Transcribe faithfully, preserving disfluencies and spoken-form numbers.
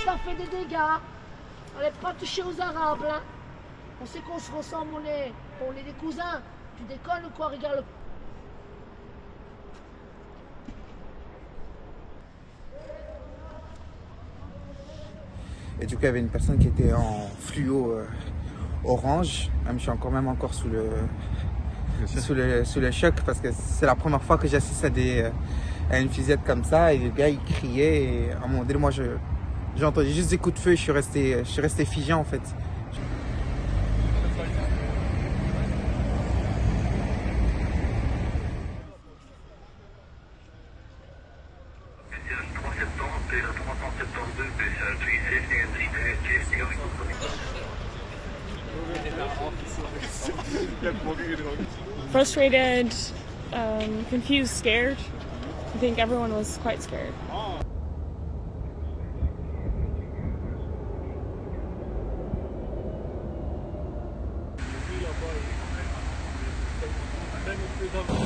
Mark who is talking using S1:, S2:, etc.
S1: ça fait des dégâts. On n'est pas touché aux Arabes, là. On sait qu'on se ressemble, on est, on est des cousins. Tu déconnes ou quoi? Regarde le...
S2: Et du coup, il y avait une personne qui était en fluo euh, orange. Même, je suis encore même encore sous le, sous le, sous le choc parce que c'est la première fois que j'assiste à, des, à une fusillade comme ça. Et le gars, il criait. Et à un moment donné, moi, je, j'ai entendu juste des coups de feu et je suis resté, je suis resté figé en fait.
S3: Frustrated, um, confused, scared. I think everyone was quite scared.
S4: Oh.